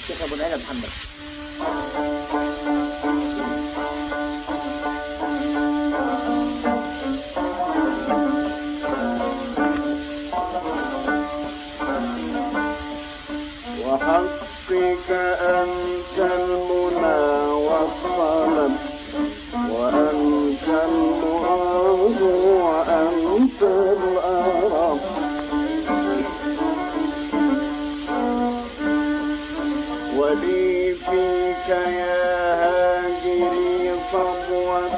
الشيخ ابو العلا محمد. وحقك أنت المنى والطلب وأنت المراد وأنت الأرب ولي فيك يا هاجري صبوة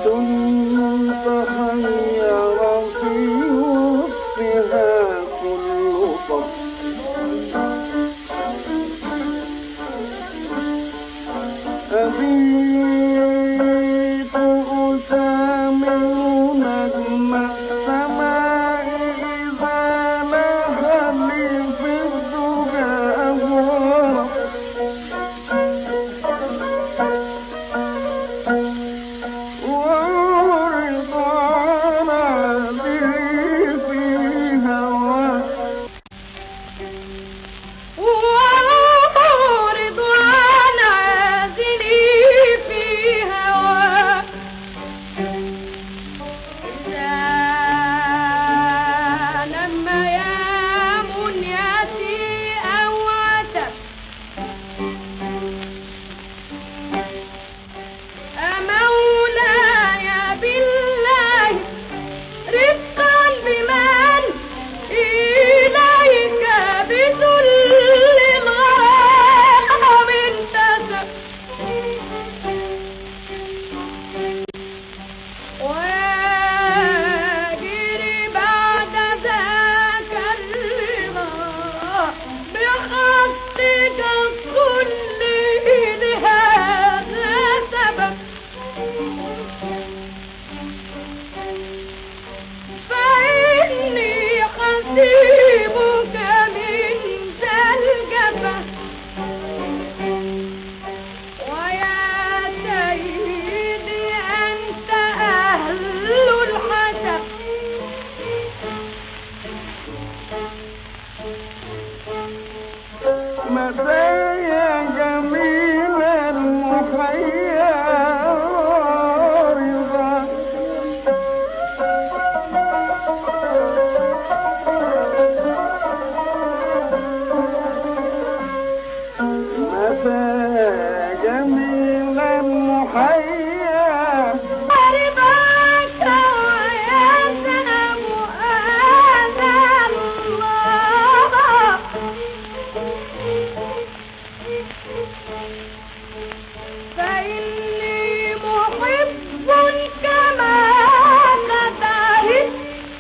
تخير في وسطها كل صف أبيت أسامر نجم السماء إذا لها لي في الدجى أبواب وأعرض على ذي في هواك مزايا جميل المحيا رضا مزايا جميل المحيا رضاك ويسلم هذا الله فإني محب كما كتبت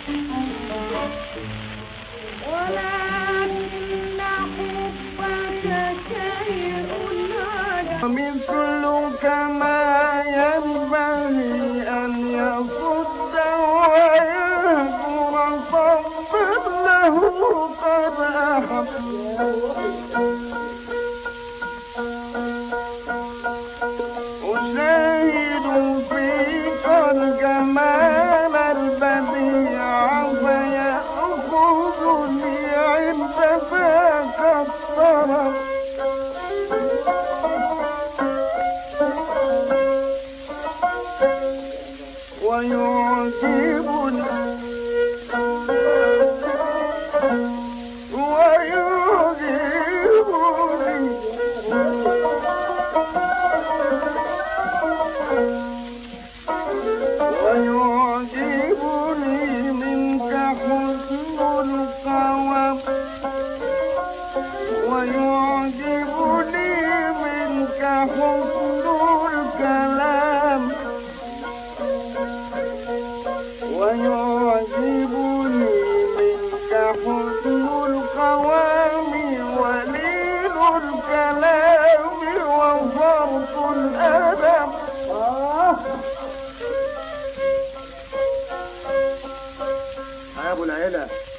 ولكن حبك شيء عجب مثلك ما ينبغي أن يصد ويهجر فاغفر له قد أحب أشاهد فيك الجمال البديع فيأخذني عند ذاك الطرف ويعجبني ويعجبني منك حسن القوام ويعجبني منك حسن الكلام ويعجبني منك حسن القوام ولين الكلام وفرط الأدب يا ابو العلا